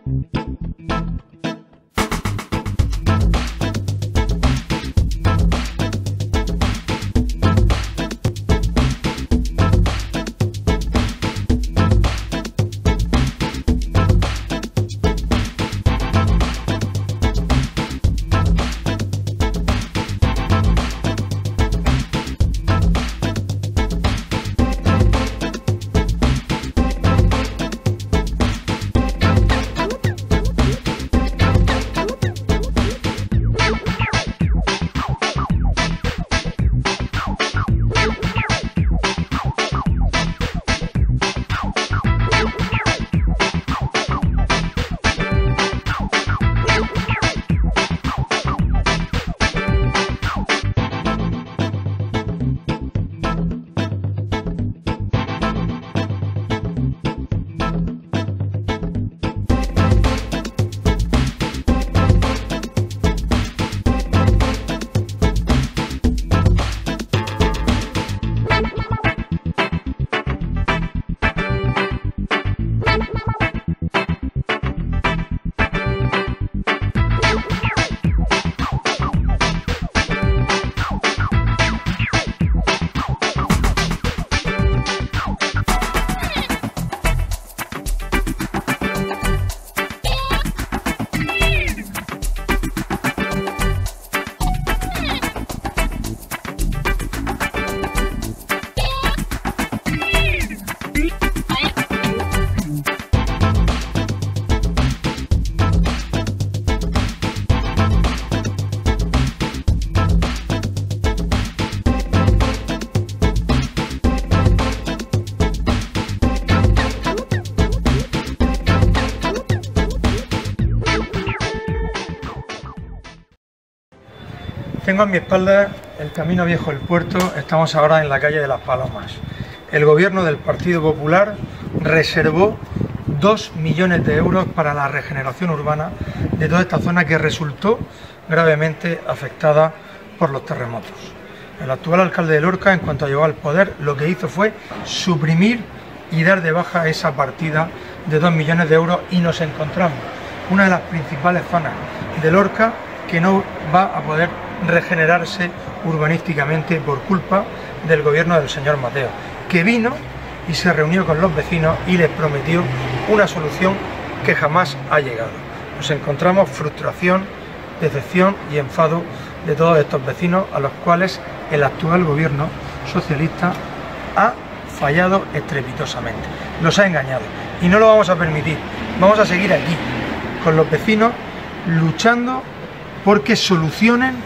Tengo a mi espalda el Camino Viejo del Puerto. Estamos ahora en la calle de Las Palomas. El gobierno del Partido Popular reservó 2 millones de euros para la regeneración urbana de toda esta zona que resultó gravemente afectada por los terremotos. El actual alcalde de Lorca, en cuanto llegó al poder, lo que hizo fue suprimir y dar de baja esa partida de 2 millones de euros y nos encontramos una de las principales zonas de Lorca que no va a poder regenerarse urbanísticamente por culpa del gobierno del señor Mateo, que vino y se reunió con los vecinos y les prometió una solución que jamás ha llegado. Nos encontramos frustración, decepción y enfado de todos estos vecinos a los cuales el actual gobierno socialista ha fallado estrepitosamente, los ha engañado y no lo vamos a permitir. Vamos a seguir aquí con los vecinos luchando porque solucionen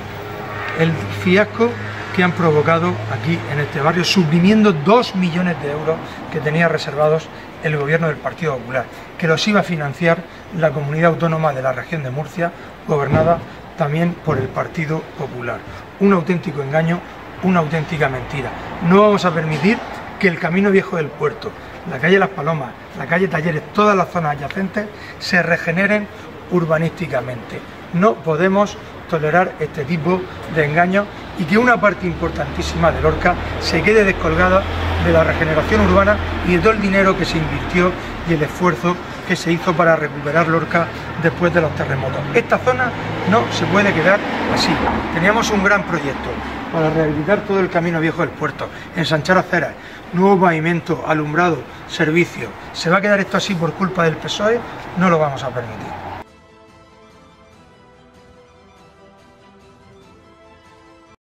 el fiasco que han provocado aquí en este barrio, suprimiendo 2 millones de euros que tenía reservados el gobierno del Partido Popular, que los iba a financiar la comunidad autónoma de la región de Murcia, gobernada también por el Partido Popular. Un auténtico engaño, una auténtica mentira. No vamos a permitir que el Camino Viejo del Puerto, la calle Las Palomas, la calle Talleres, todas las zonas adyacentes se regeneren urbanísticamente. No podemos tolerar este tipo de engaños y que una parte importantísima de Lorca se quede descolgada de la regeneración urbana y de todo el dinero que se invirtió y el esfuerzo que se hizo para recuperar Lorca después de los terremotos. Esta zona no se puede quedar así. Teníamos un gran proyecto para rehabilitar todo el Camino Viejo del Puerto, ensanchar aceras, nuevo pavimento, alumbrado, servicio. ¿Se va a quedar esto así por culpa del PSOE? No lo vamos a permitir.